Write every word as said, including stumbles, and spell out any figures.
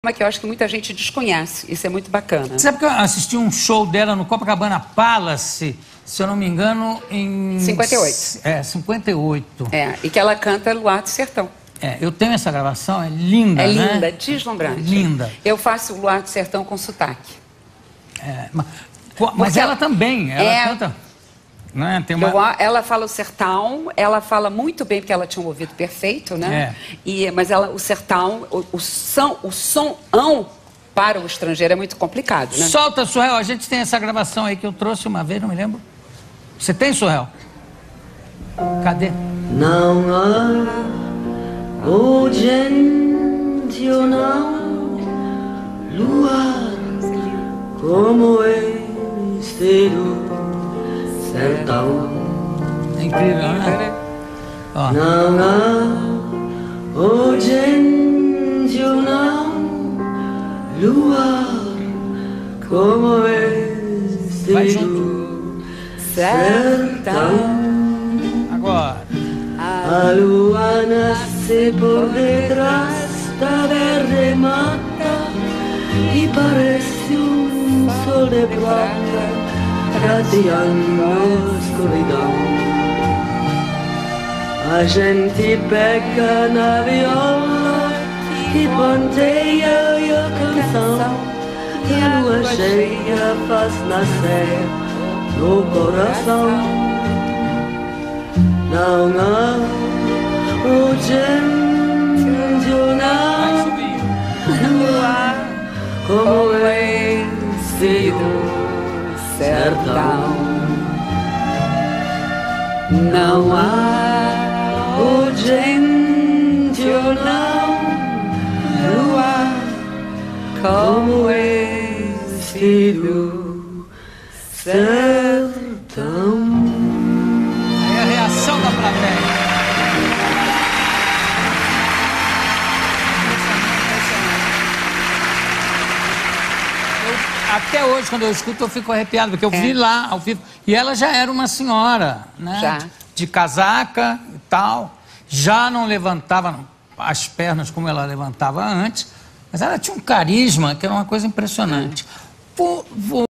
forma que eu acho que muita gente desconhece. Isso é muito bacana. Sabe que eu assisti um show dela no Copacabana Palace, se eu não me engano, em... cinquenta e oito. É, cinquenta e oito. É, e que ela canta Luar do Sertão. É, eu tenho essa gravação, é linda, É né? linda, deslumbrante. Linda. Eu faço o Luar do Sertão com sotaque. É, mas mas ela, ela também, ela é, canta... Né? Tem uma... eu, ela fala o sertão, ela fala muito bem, porque ela tinha um ouvido perfeito, né? É. E, mas ela, o sertão, o, o, som, o somão para o estrangeiro é muito complicado, né? Solta, Suhel, a gente tem essa gravação aí que eu trouxe uma vez, não me lembro. Você tem, Suhel? Cadê? Não há urgente ou não luar como este do sertão. É incrível, né? Ó. Não há urgente ou não luar como este do sertão. Agora. A lua nasce por detrás da verde mata e parece um sol de prata prateando a escuridão. A gente pega na viola e ponteia a canção, e a lua cheia faz nascer no coração. Não há urgente ou não luar como esse do sertão. Não há urgente ou não luar como esse do sertão. Aí a reação da plateia. Até hoje, quando eu escuto, eu fico arrepiado, porque eu é. vi lá ao vivo. E ela já era uma senhora, né? Já. De casaca e tal. Já não levantava as pernas como ela levantava antes, mas ela tinha um carisma que era uma coisa impressionante. Vou, vou